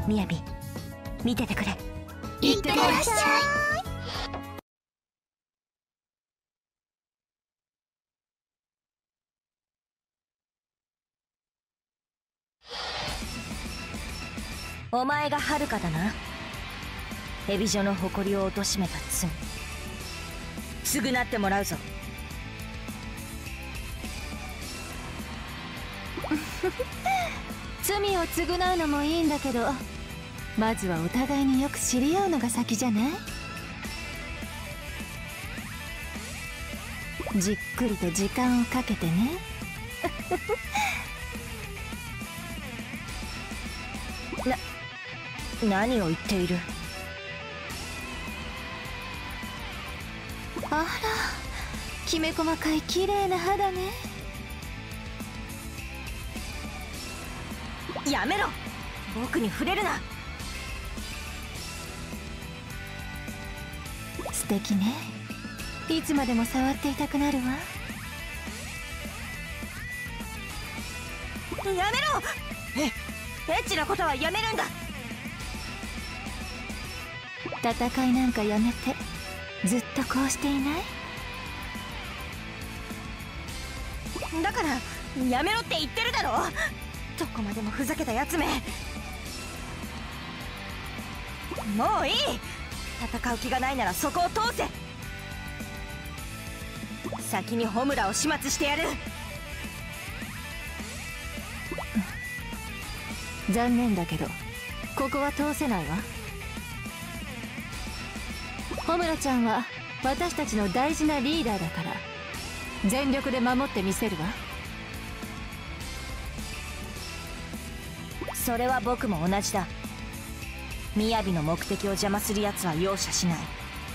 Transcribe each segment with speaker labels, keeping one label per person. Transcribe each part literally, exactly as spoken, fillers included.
Speaker 1: みやび、見ててくれ。
Speaker 2: いってらっしゃい。
Speaker 1: お前がはるかだな。蛇女の誇りを貶めた罪、償ってもらうぞ。
Speaker 2: 罪を償うのもいいんだけど、まずはお互いによく知り合うのが先じゃない？じっくりと時間をかけてね。
Speaker 1: な、何を言っている？
Speaker 2: あら、きめ細かい綺麗な肌ね。
Speaker 1: やめろ！僕に触れるな！
Speaker 2: 素敵ね。いつまでも触っていたくなるわ。
Speaker 1: やめろ！え、エッチなことはやめるんだ。
Speaker 2: 戦いなんかやめて、ずっとこうしていない？
Speaker 1: だからやめろって言ってるだろ。どこまでもふざけたやつめ。もういい。戦う気がないならそこを通せ。先にホムラを始末してやる。
Speaker 2: 残念だけどここは通せないわ。ホムラちゃんは私たちの大事なリーダーだから全力で守ってみせるわ。
Speaker 1: それは僕も同じだ。みやびの目的を邪魔する奴は容赦しない。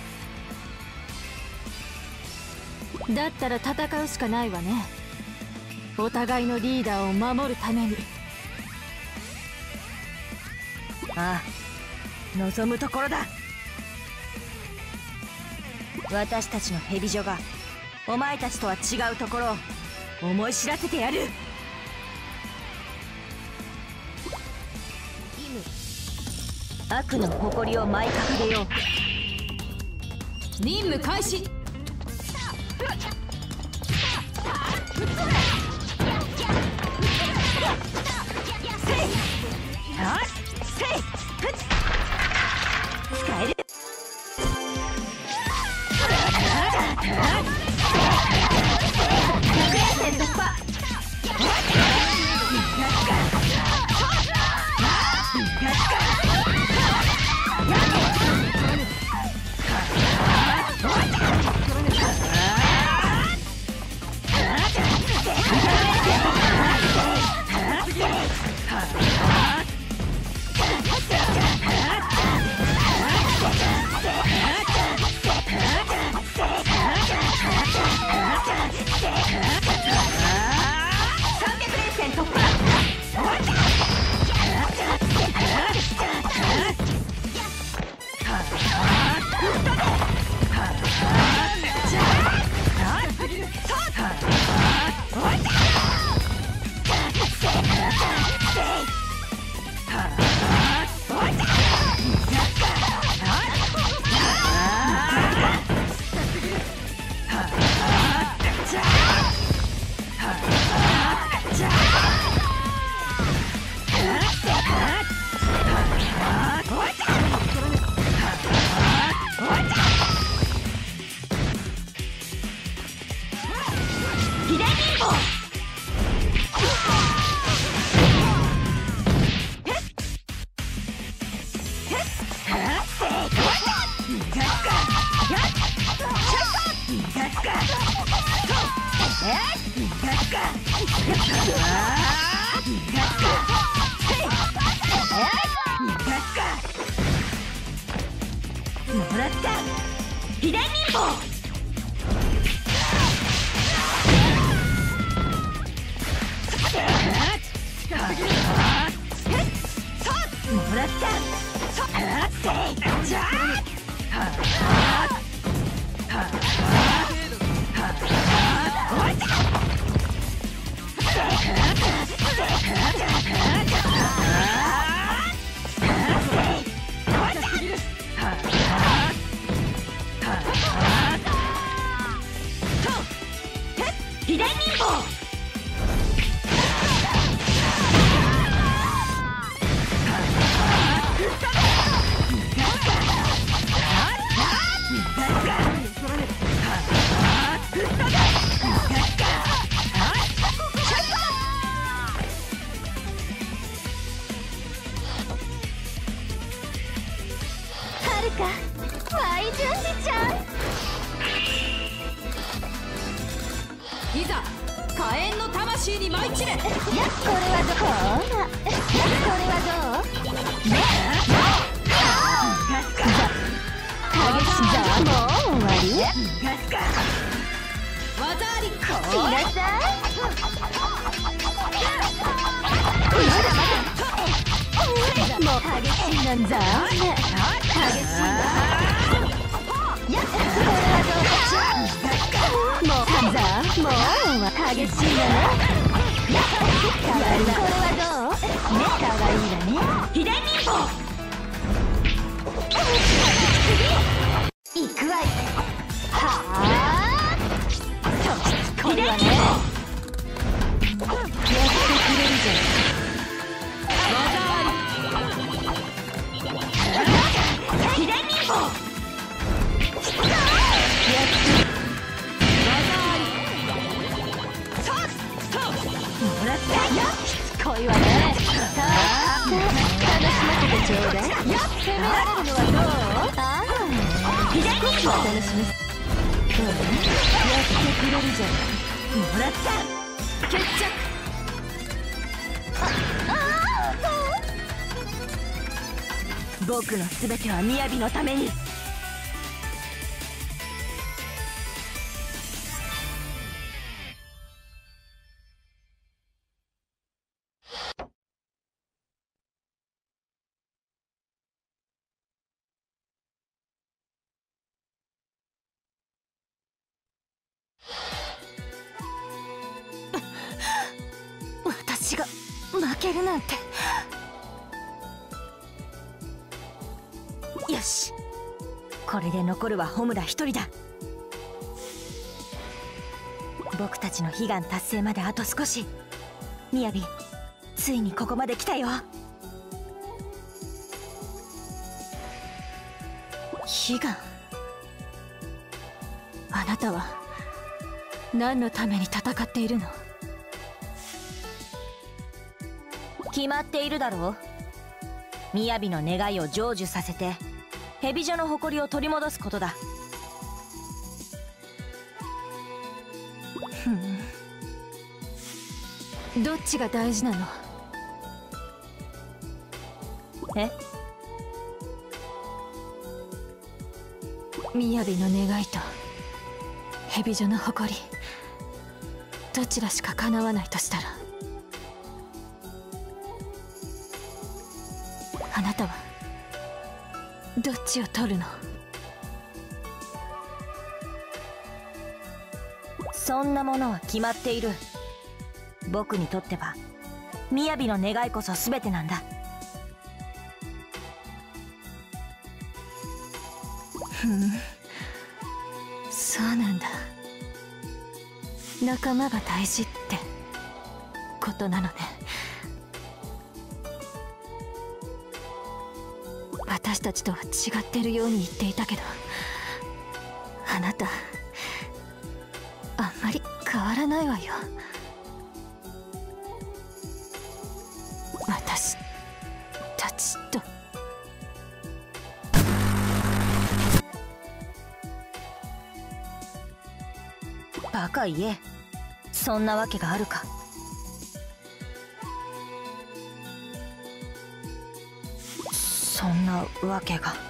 Speaker 2: だったら戦うしかないわね。お互いのリーダーを守るために。
Speaker 1: ああ、望むところだ。私たちの蛇女がお前たちとは違うところを思い知らせてやる。悪の誇りを舞い掲げよう。
Speaker 2: 任務開始。
Speaker 1: 使える。もらった。秘伝忍法。もらった。じゃあ
Speaker 2: か舞順次ちゃん。いざ火炎の魂に舞い散れ。いやこれはどう？ほら、いやこれはどう？ねえ、激しいぞ。もう終わり？技あり。しなさい。もう激しいなんざ。激しいな。いやこれはどうかしら。もうなんざ。もう激しいなね。かわいい。これはどう？ね、かわいいわね。秘伝忍法。いくわい。はあ。そう、これはね。やってくれるじゃん。秘伝忍法。もらったよ。しつこいわね。さあ、楽しませてちょうだい。やっ攻められるのはどう？ああ、秘伝忍法。楽しみ。そうね。やってくれるじゃん。もらった。決着。ああ、そう。僕のすべては雅のために。私が負けるなんて。よし、これで残るはホムラ一人だ。僕たちの悲願達成まであと少し。雅、ついにここまで来たよ。悲願？あなたは何のために戦っているの？決まっているだろう。雅の願いを成就させてヘビ女の誇りを取り戻すことだ。ふん、どっちが大事なの？え？雅の願いとヘビ女の誇り、どちらしか叶わないとしたら、あなたはどっちを取るの？そんなものは決まっている。僕にとっては雅の願いこそ全てなんだ。ふん、そうなんだ。仲間が大事ってことなのね。私たちとは違ってるように言っていたけど、あなたあんまり変わらないわよ。私たちと。バカ言え、そんなわけがあるか。そんなわけが。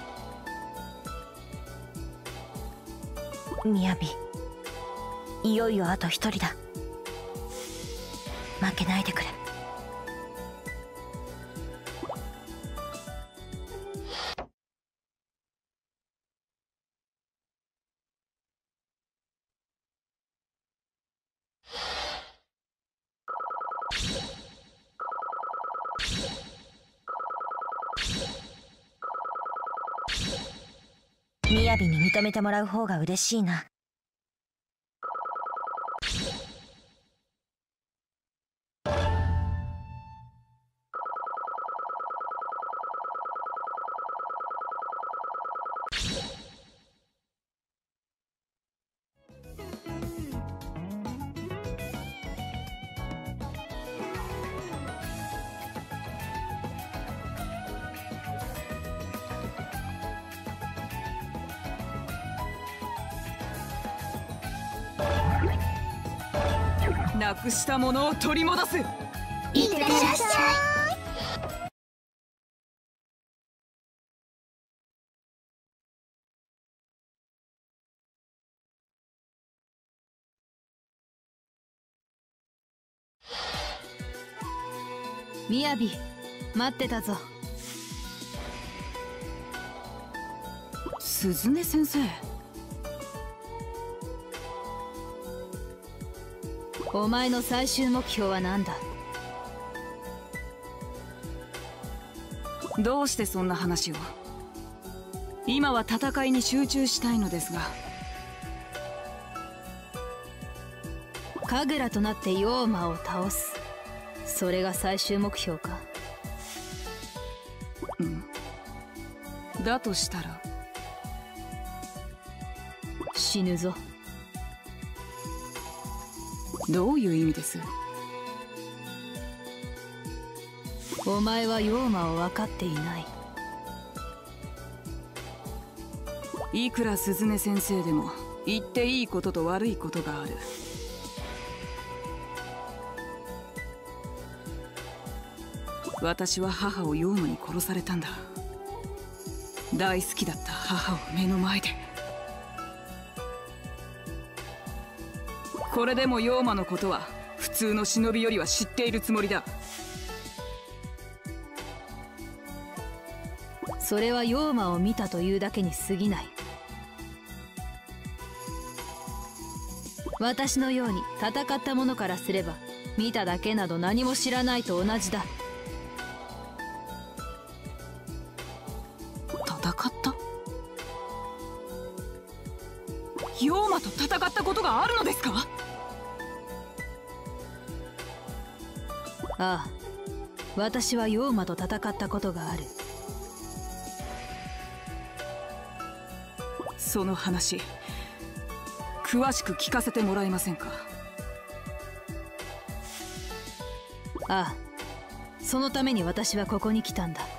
Speaker 2: 雅、いよいよあと一人だ。負けないでくれ。雅に認めてもらう方が嬉しいな。
Speaker 3: なくしたものを取り戻す。
Speaker 2: いってらっしゃい。
Speaker 4: みやび、待ってたぞ。
Speaker 3: 鈴音先生。
Speaker 4: お前の最終目標は何だ？
Speaker 3: どうしてそんな話を？今は戦いに集中したいのですが。
Speaker 4: 神楽となって妖魔を倒す、それが最終目標か？
Speaker 3: うん。だとしたら
Speaker 4: 死ぬぞ。
Speaker 3: どういう意味です？
Speaker 4: お前は妖魔を分かっていない。
Speaker 3: いくら鈴音先生でも言っていいことと悪いことがある。私は母を妖魔に殺されたんだ。大好きだった母を目の前で。これでも妖魔のことは普通の忍びよりは知っているつもりだ。
Speaker 4: それは妖魔を見たというだけに過ぎない。私のように戦った者からすれば、見ただけなど何も知らないと同じだ。
Speaker 3: 戦った？妖魔と戦ったことがあるのですか？
Speaker 4: ああ、私は妖魔と戦ったことがある。
Speaker 3: その話詳しく聞かせてもらえませんか？
Speaker 4: ああ、そのために私はここに来たんだ。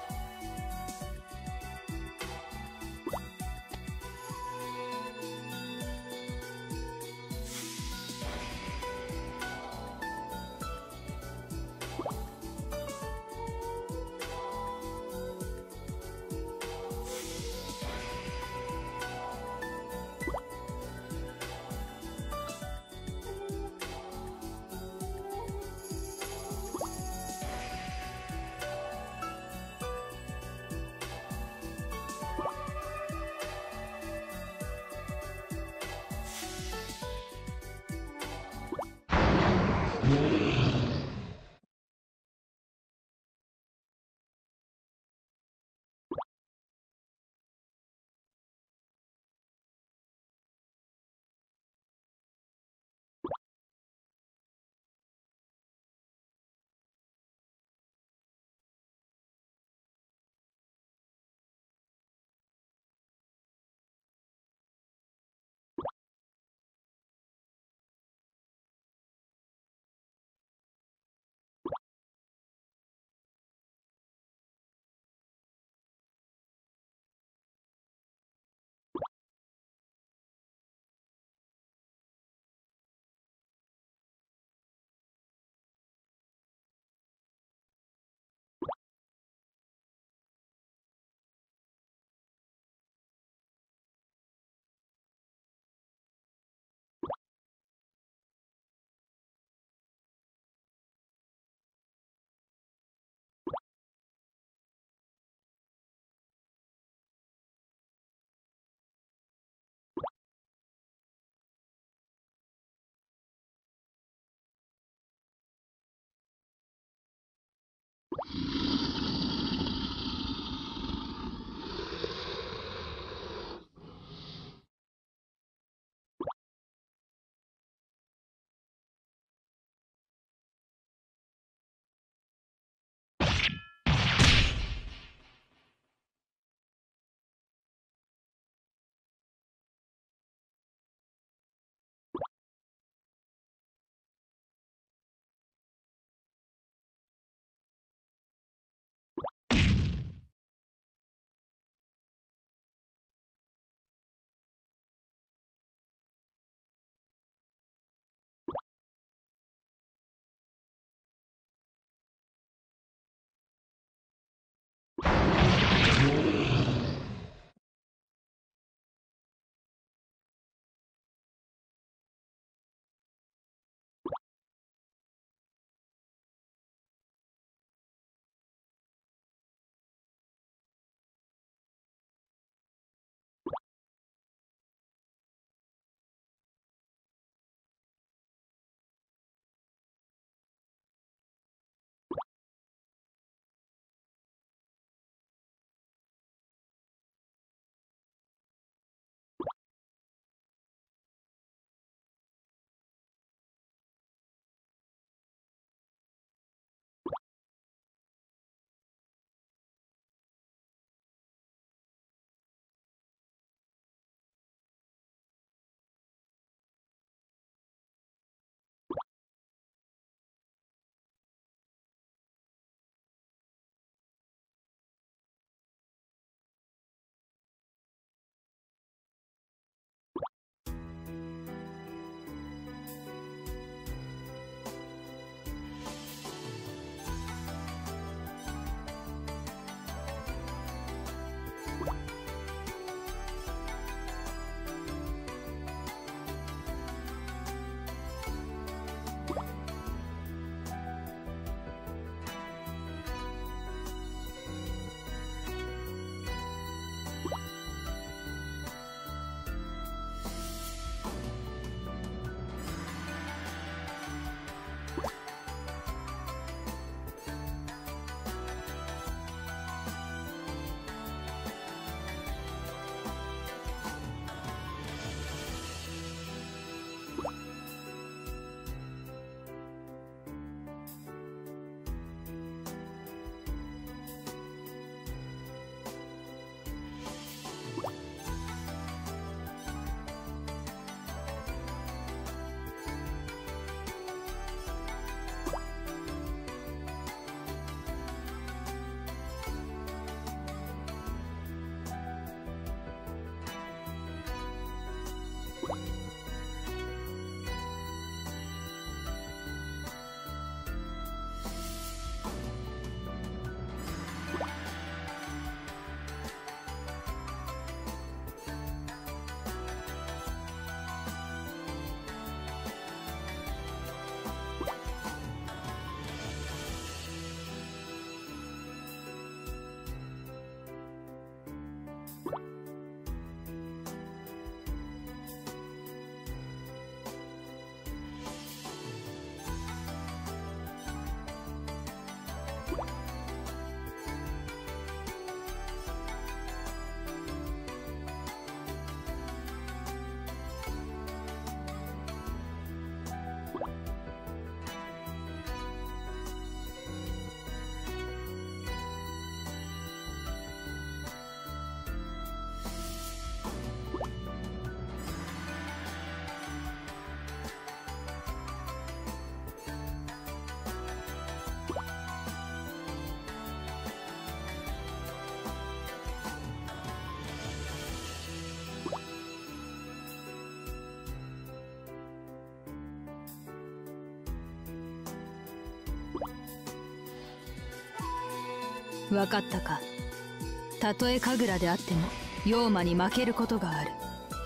Speaker 4: 分かったか。たとえ神楽であっても妖魔に負けることがある。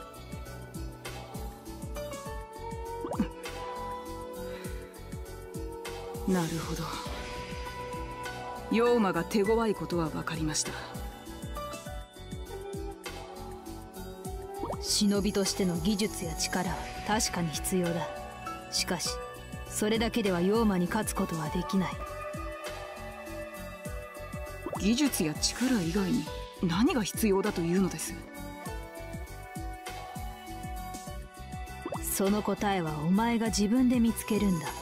Speaker 3: なるほど。妖魔が手強いことは分かりました。
Speaker 4: 忍びとしての技術や力は確かに必要だ。しかしそれだけでは妖魔に勝つことはできない。
Speaker 3: 技術や力以外に何が必要だというのです？
Speaker 4: その答えはお前が自分で見つけるんだ。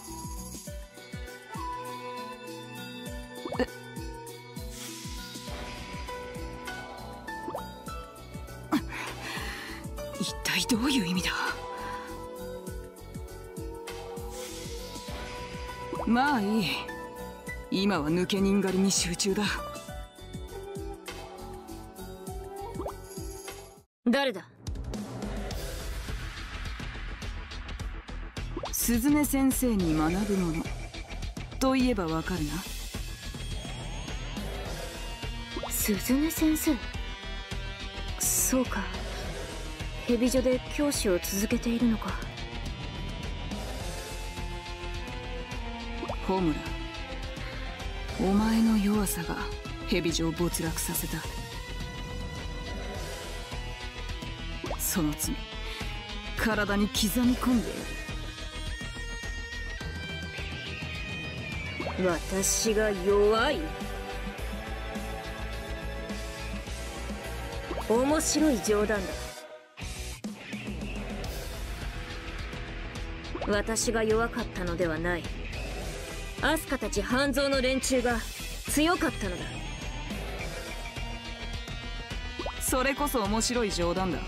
Speaker 3: え一体どういう意味だ？まあいい。今は抜け人狩りに集中だ。
Speaker 1: 誰だ？
Speaker 3: スズメ先生に学ぶものといえばわかるな。
Speaker 2: スズメ先生。そうか、蛇女で教師を続けているのか。
Speaker 3: ホムラ、お前の弱さが蛇女を没落させた。その罪、体に刻み込んでやる。
Speaker 1: 私が弱い？面白い冗談だ。私が弱かったのではない。アスカたち半蔵の連中が強かったのだ。
Speaker 3: それこそ面白い冗談だ。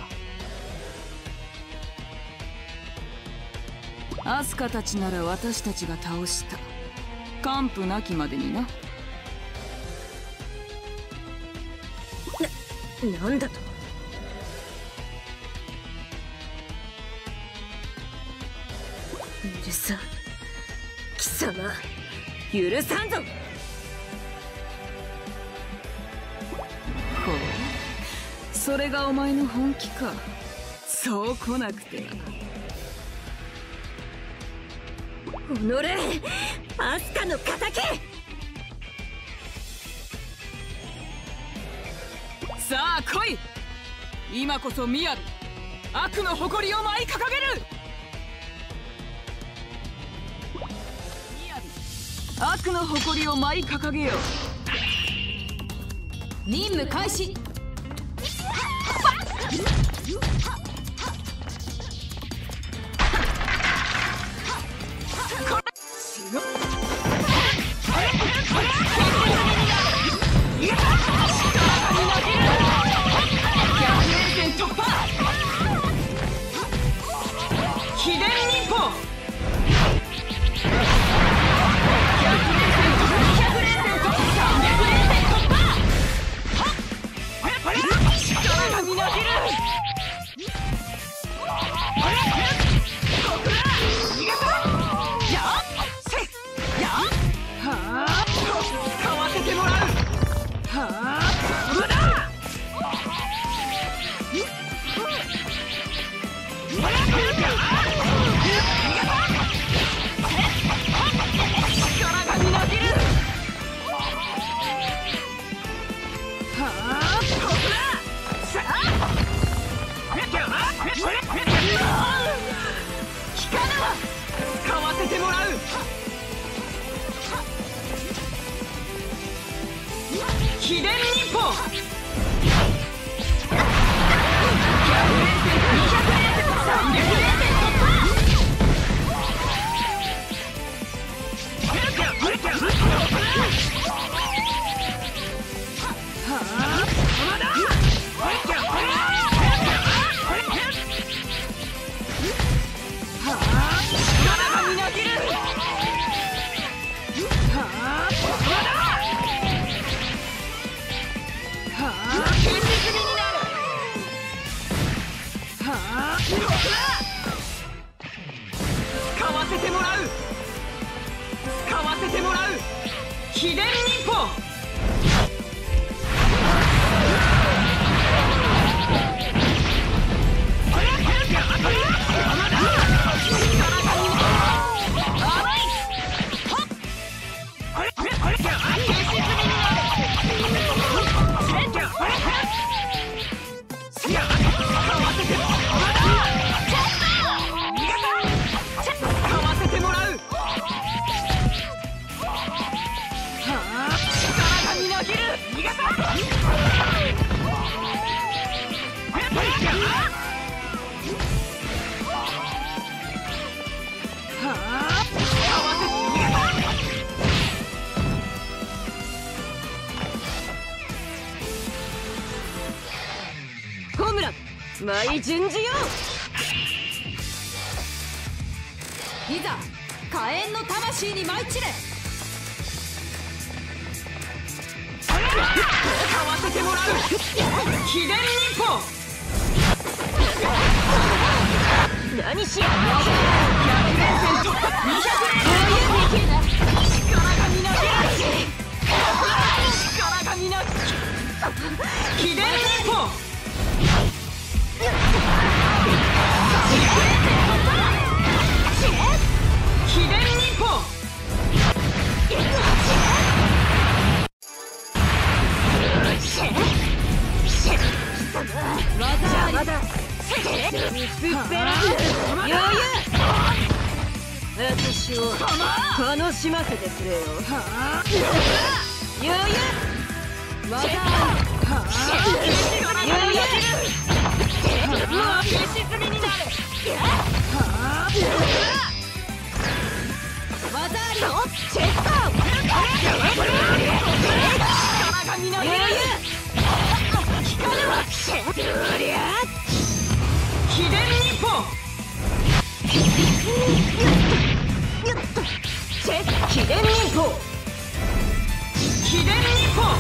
Speaker 3: アスカたちなら私たちが倒した。完膚なきまでにな。
Speaker 1: な、なんだと？許さん、貴様、許さんぞ。
Speaker 3: ほう、それがお前の本気か。そう来なくては。
Speaker 1: 己、アスカの仇！
Speaker 3: さあ来い。今こそ雅、悪の誇りを舞い掲げる。雅、悪の誇りを舞い掲げよう。
Speaker 4: 任務開始。
Speaker 3: 秘伝忍法。は
Speaker 1: 舞順次よ。
Speaker 4: いざ火炎の魂に舞い散れ。
Speaker 3: 買わせてもらう。秘伝忍法。
Speaker 1: 何しやがる。
Speaker 3: ひゃくねん戦場にひゃくねん。力がみなぎる。力がみなぎる。秘伝忍法。秘伝忍法。
Speaker 1: 邪魔だ。見すっぺら余裕。私を楽しませてくれよ。余裕。技余裕。消し済みになる。
Speaker 4: 技あり。
Speaker 1: チェッカー。
Speaker 3: 力がみなぎる。
Speaker 1: 光るわ。どりゃ。
Speaker 3: 秘伝忍法。
Speaker 1: チェッ秘伝忍法。
Speaker 3: 秘伝忍法。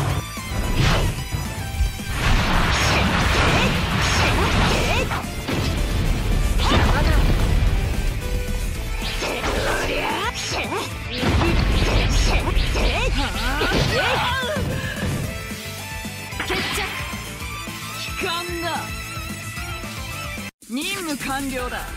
Speaker 3: 帰還だ。任務完了だ。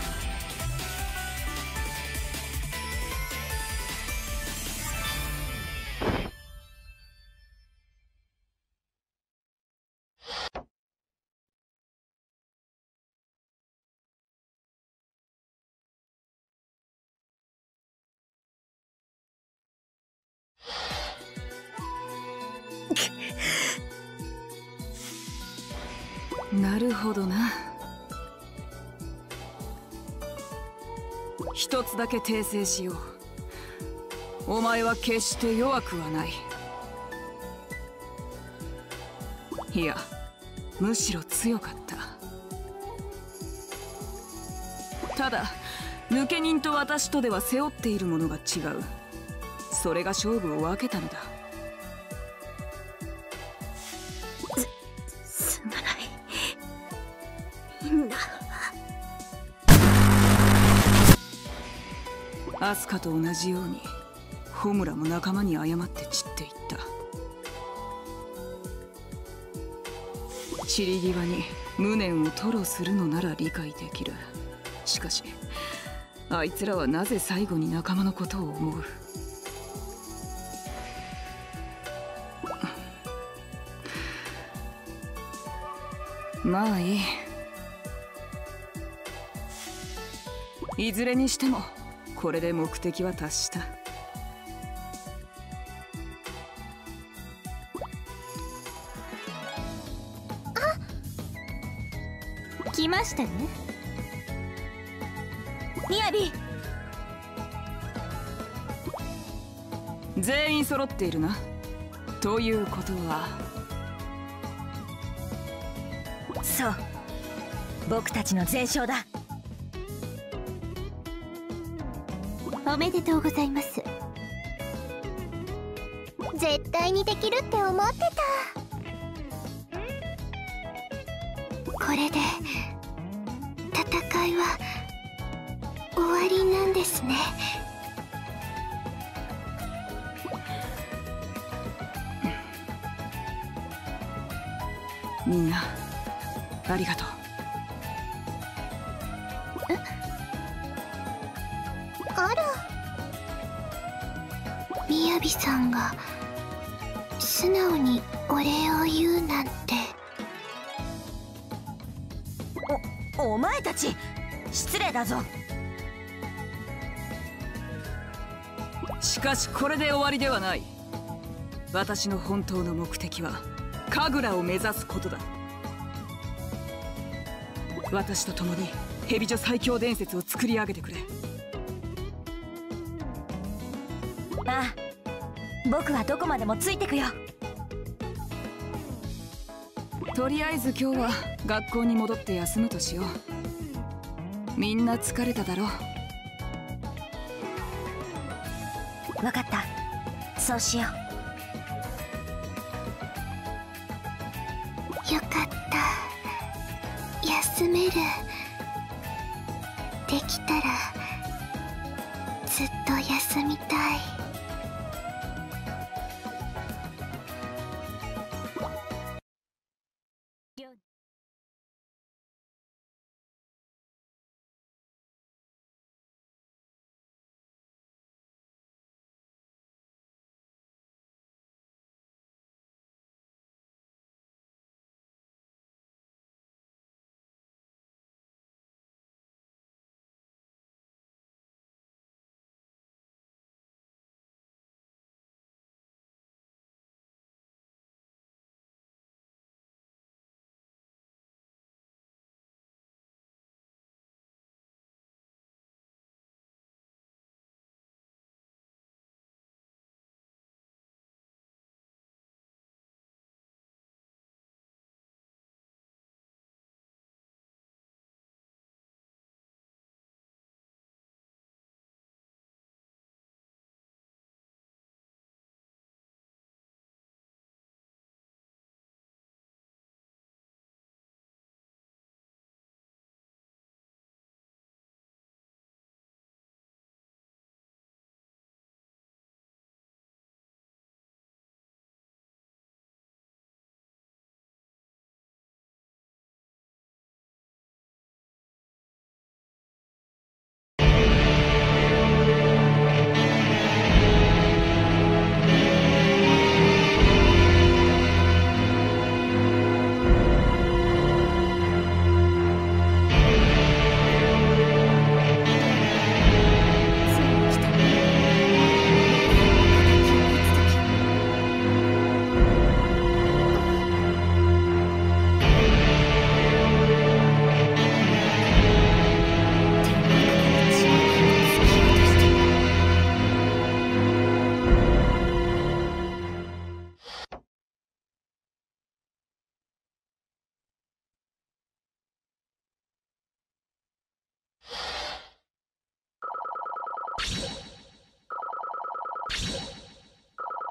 Speaker 3: なるほどな。一つだけ訂正しよう。お前は決して弱くはない。いや、むしろ強かった。ただ抜け人と私とでは背負っているものが違う。それが勝負を分けたのだ。
Speaker 1: すまないみんな。
Speaker 3: アスカと同じようにホムラも仲間に誤って散っていった。散り際に無念を吐露するのなら理解できる。しかしあいつらはなぜ最後に仲間のことを思う。まあいい。いずれにしてもこれで目的は達した。
Speaker 2: 来ましたね。
Speaker 1: みやび。
Speaker 3: 全員揃っているな。ということは
Speaker 1: そう、僕たちの全勝だ。
Speaker 2: おめでとうございます。絶対にできるって思ってた。これで戦いは終わりなんですね。
Speaker 3: みんなありがとう。
Speaker 2: あら、みやびさんが素直にお礼を言うなんて。
Speaker 1: お、お前たち失礼だぞ。
Speaker 3: しかしこれで終わりではない。私の本当の目的は神楽を目指すことだ。私と共に蛇女最強伝説を作り上げてくれ。
Speaker 1: ああ、僕はどこまでもついてくよ。
Speaker 3: とりあえず今日は学校に戻って休むとしよう。みんな疲れただろう。
Speaker 1: 分かった、そうしよ
Speaker 2: よかった、休める。できたらずっと休みたい。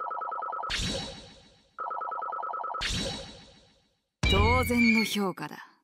Speaker 3: 当然の評価だ。